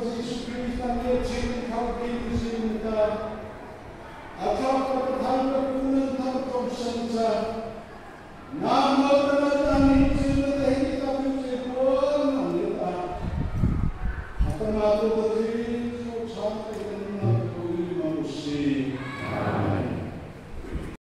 Yesu Kristo nam에 지금하고 있으십니다. 아까부터 달려오는 당점 선사 나무를 땅이 지는 행위가 되고 합니다. 하다마도 그들이